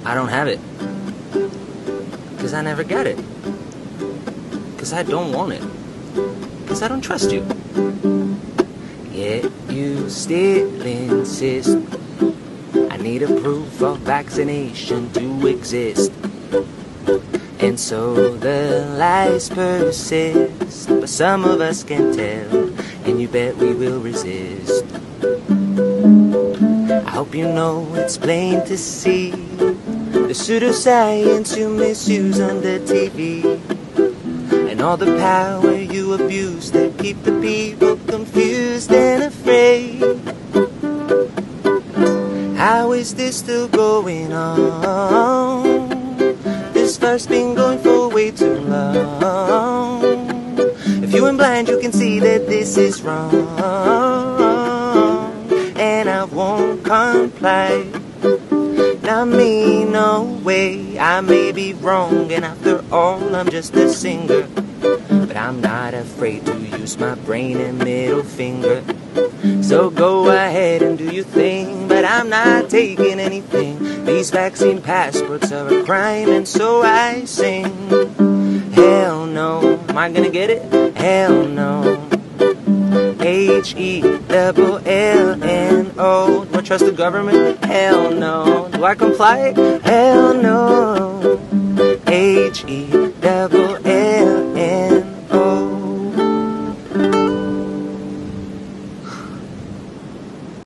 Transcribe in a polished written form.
I don't have it. 'Cause I never got it. 'Cause I don't want it. 'Cause I don't trust you. Yet you still insist I need a proof of vaccination to exist. And so the lies persist, but some of us can tell, and you bet we will resist. I hope you know it's plain to see the pseudoscience you misuse on the TV, and all the power you abuse that keep the people confused and afraid. How is this still going on? This fight's been going for way too long. If you ain't blind, you can see that this is wrong, and I won't comply. Not me, no way. I may be wrong, and after all, I'm just a singer. But I'm not afraid to use my brain and middle finger. So go ahead and do your thing, but I'm not taking anything. These vaccine passports are a crime, and so I sing. Hell no. Am I gonna get it? Hell no. HELLNO. Do I trust the government? Hell no. Do I comply? Hell